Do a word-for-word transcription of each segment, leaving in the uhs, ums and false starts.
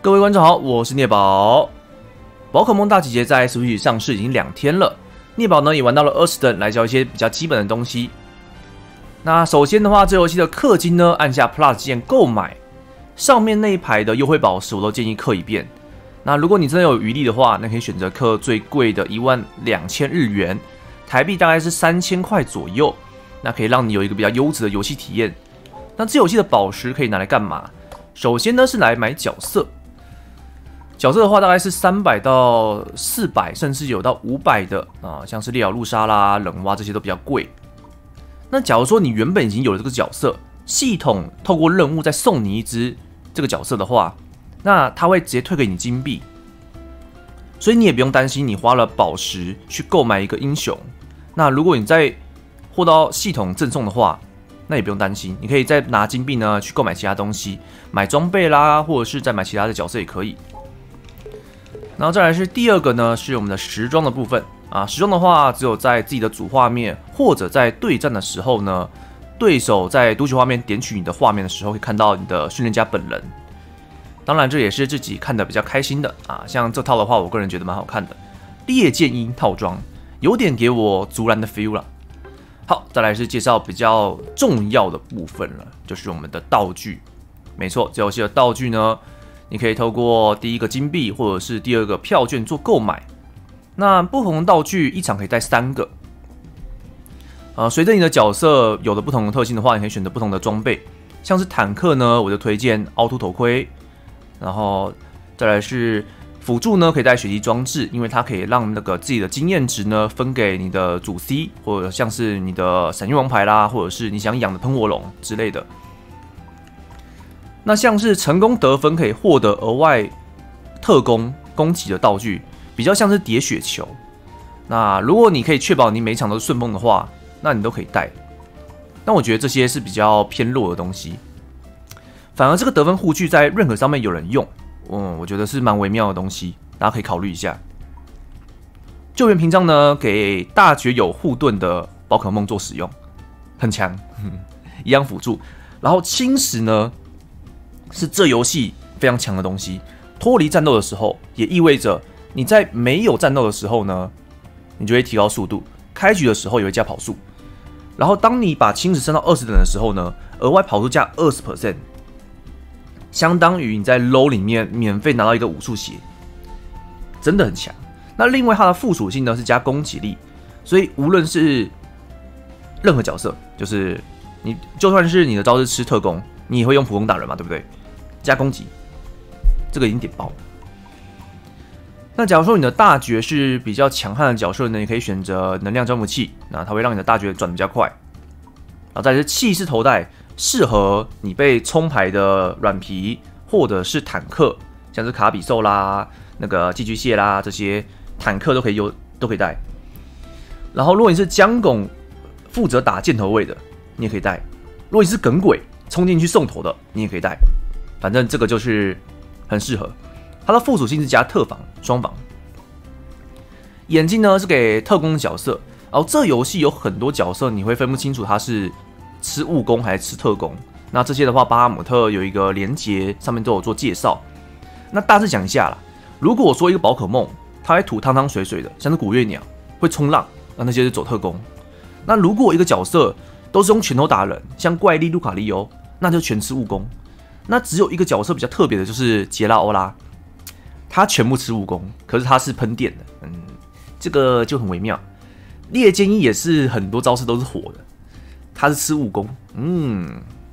各位观众好，我是聂宝。宝可梦大集结在 Switch 上市已经两天了，聂宝呢也玩到了二十等，来教一些比较基本的东西。那首先的话，这游戏的氪金呢，按下 Plus 键购买，上面那一排的优惠宝石我都建议氪一遍。那如果你真的有余力的话，那可以选择氪最贵的一万两千日元，台币大概是三千块左右，那可以让你有一个比较优质的游戏体验。那这游戏的宝石可以拿来干嘛？首先呢是来买角色。角色的话大概是三百到四百，甚至有到五百的啊，像是烈咬陆鲨啦、冷蛙这些都比较贵。那假如说你原本已经有了这个角色，系统透过任务再送你一只这个角色的话，那它会直接退给你金币，所以你也不用担心你花了宝石去购买一个英雄。那如果你再获到系统赠送的话，那也不用担心，你可以再拿金币呢去购买其他东西，买装备啦，或者是再买其他的角色也可以。然后再来是第二个呢，是我们的时装的部分啊。时装的话，只有在自己的主画面或者在对战的时候呢，对手在读取画面点取你的画面的时候，会看到你的训练家本人。当然，这也是自己看的比较开心的啊。像这套的话，我个人觉得蛮好看的，猎剑鹰套装，有点给我竹篮的 feel 了。好，再来是介绍比较重要的部分了，就是我们的道具。没错，这游戏的道具呢，你可以透过第一个金币或者是第二个票券做购买。那不同的道具一场可以带三个。呃，随着你的角色有了不同的特性的话，你可以选择不同的装备。像是坦克呢，我就推荐凹凸头盔。然后再来是辅助呢，可以带血滴装置，因为它可以让那个自己的经验值呢分给你的主 C， 或者像是你的闪运王牌啦，或者是你想养的喷火龙之类的。那像是成功得分可以获得额外特攻攻击的道具，比较像是叠雪球。那如果你可以确保你每场都是顺风的话，那你都可以带。但我觉得这些是比较偏弱的东西，反而这个得分护具在任何上面有人用，嗯，我觉得是蛮微妙的东西，大家可以考虑一下。救援屏障呢，给大绝有护盾的宝可梦做使用，很强，一样辅助。然后侵蚀呢，是这游戏非常强的东西。脱离战斗的时候，也意味着你在没有战斗的时候呢，你就会提高速度；开局的时候也会加跑速。然后当你把侵蚀升到二十等的时候呢，额外跑速加 百分之二十， 相当于你在 low 里面免费拿到一个武术鞋，真的很强。那另外它的副属性呢是加攻击力，所以无论是任何角色，就是你就算是你的招式吃特攻，你也会用普攻打人嘛，对不对？加攻击，这个已经点爆了。那假如说你的大绝是比较强悍的角色呢，你可以选择能量交互器，那它会让你的大绝转得比较快。然后再来是气势头带，适合你被冲牌的软皮或者是坦克，像是卡比兽啦、那个寄居蟹啦这些坦克都可以有都可以带。然后如果你是姜拱负责打箭头位的，你也可以带；如果你是耿鬼冲进去送头的，你也可以带。反正这个就是很适合。它的附属性是加特防、双防。眼镜呢是给特工的角色，然后这游戏有很多角色你会分不清楚它是吃务工还是吃特工。那这些的话，巴哈姆特有一个连结，上面都有做介绍。那大致讲一下啦，如果我说一个宝可梦，它会吐汤汤水水的，像是古月鸟会冲浪，那那些是走特工。那如果一个角色都是用拳头打人，像怪力、卢卡利欧，那就全吃务工。那只有一个角色比较特别的，就是杰拉欧拉，他全部吃务工，可是他是喷电的，嗯，这个就很微妙。猎剑鹰也是很多招式都是火的，他是吃务工，嗯。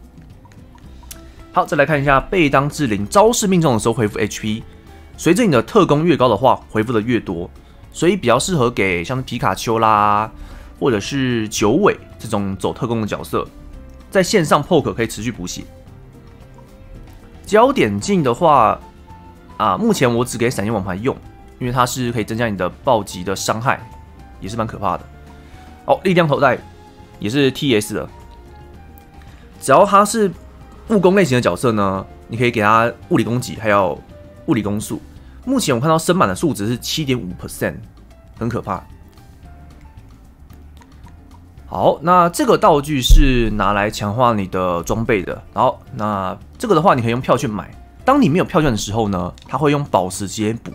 好，再来看一下贝当志灵招式命中的时候回复 H P， 随着你的特攻越高的话，回复的越多，所以比较适合给像是皮卡丘啦，或者是九尾这种走特攻的角色，在线上 poke 可以持续补血。焦点镜的话，啊，目前我只给闪电王牌用，因为它是可以增加你的暴击的伤害，也是蛮可怕的。哦，力量头带也是 T S 的，只要它是务工类型的角色呢，你可以给它物理攻击还有物理攻速。目前我看到升满的数值是 百分之七点五， 很可怕。好，那这个道具是拿来强化你的装备的。好，那这个的话，你可以用票券买， 当你没有票券的时候呢，它会用宝石直接补。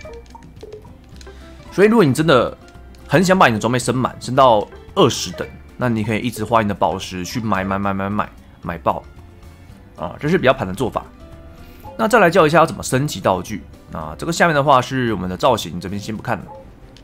所以如果你真的很想把你的装备升满，升到二十等，那你可以一直花你的宝石去买买买买买买爆啊，这是比较盘的做法。那再来教一下要怎么升级道具啊，这个下面的话是我们的造型，这边先不看了。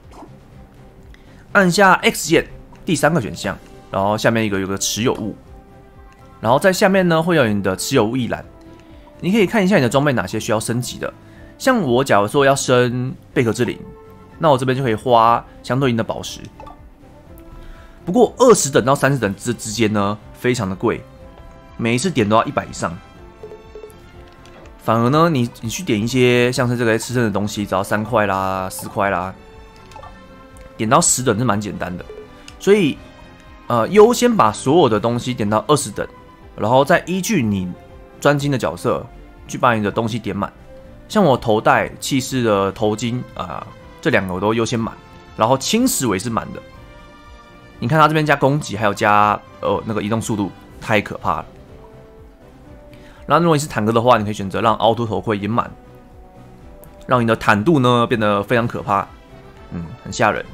按下 X 键，第三个选项，然后下面一个有个持有物，然后在下面呢会有你的持有物一栏，你可以看一下你的装备哪些需要升级的。像我假如说要升贝壳之灵，那我这边就可以花相对应的宝石。不过二十等到三十等之之间呢，非常的贵，每一次点都要一百以上。反而呢，你你去点一些像是这个吃剩的东西，只要三块啦、四块啦，点到十等是蛮简单的。所以，呃，优先把所有的东西点到二十等，然后再依据你专精的角色去把你的东西点满。像我头戴气势的头巾啊、呃，这两个我都优先满，然后青石尾是满的。你看它这边加攻击，还有加呃那个移动速度，太可怕了。然后如果你是坦克的话，你可以选择让凹凸头盔也满，让你的坦度呢变得非常可怕，嗯，很吓人。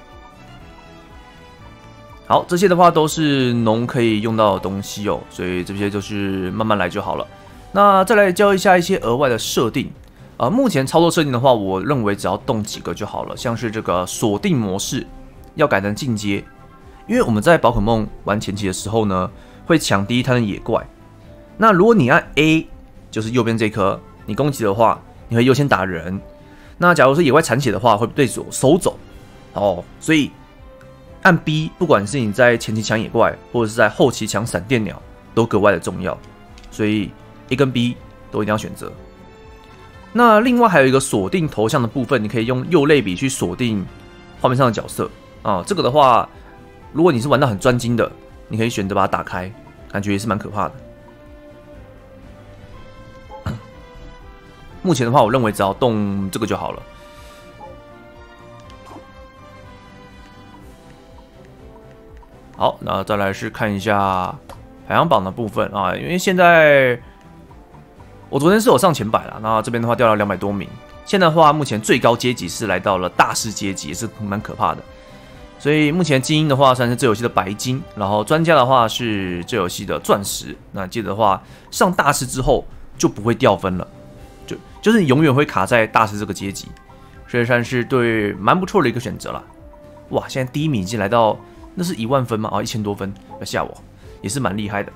好，这些的话都是农可以用到的东西哦，所以这些就是慢慢来就好了。那再来教一下一些额外的设定。呃，目前操作设定的话，我认为只要动几个就好了，像是这个锁定模式要改成进阶，因为我们在宝可梦玩前期的时候呢，会抢第一滩的野怪。那如果你按 A， 就是右边这颗，你攻击的话，你会优先打人。那假如是野怪残血的话，会被对手收走。哦，所以按 B， 不管是你在前期抢野怪，或者是在后期抢闪电鸟，都格外的重要。所以 A 跟 B 都一定要选择。那另外还有一个锁定头像的部分，你可以用右类比去锁定画面上的角色啊。这个的话，如果你是玩到很专精的，你可以选择把它打开，感觉也是蛮可怕的。目前的话，我认为只要动这个就好了。好，那再来是看一下排行榜的部分啊，因为现在我昨天是有上前百啦，那这边的话掉了两百多名。现在的话，目前最高阶级是来到了大师阶级，也是蛮可怕的。所以目前精英的话算是这游戏的白金，然后专家的话是这游戏的钻石。那记得的话，上大师之后就不会掉分了。就就是你永远会卡在大师这个阶级，所以算是对蛮不错的一个选择啦。哇，现在第一名已经来到，那是一万分吗？啊、哦，一千多分，不要吓我，也是蛮厉害的。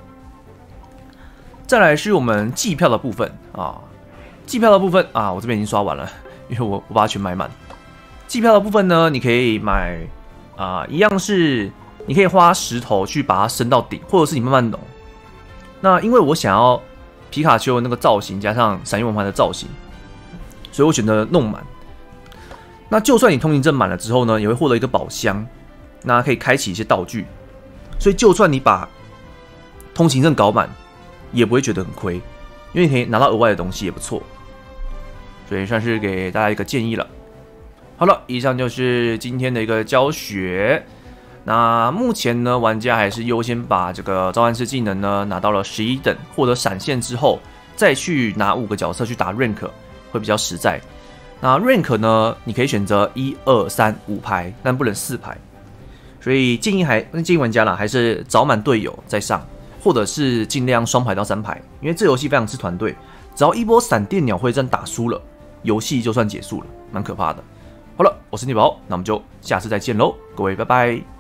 再来是我们季票的部分啊，季票的部分啊，我这边已经刷完了，因为我我把它全买满。季票的部分呢，你可以买啊，一样是你可以花石头去把它升到顶，或者是你慢慢弄。那因为我想要皮卡丘的那个造型加上闪耀王牌的造型，所以我选择弄满。那就算你通行证满了之后呢，也会获得一个宝箱，那可以开启一些道具。所以就算你把通行证搞满，也不会觉得很亏，因为你可以拿到额外的东西也不错。所以算是给大家一个建议了。好了，以上就是今天的一个教学。那目前呢，玩家还是优先把这个召唤师技能呢拿到了十一等，获得闪现之后，再去拿五个角色去打 rank 会比较实在。那 rank 呢，你可以选择一二三五排，但不能四排。所以建议还建议玩家啦，还是找满队友再上，或者是尽量双排到三排，因为这游戏非常吃团队，只要一波闪电鸟会战打输了，游戏就算结束了，蛮可怕的。好了，我是逆宝，那我们就下次再见喽，各位拜拜。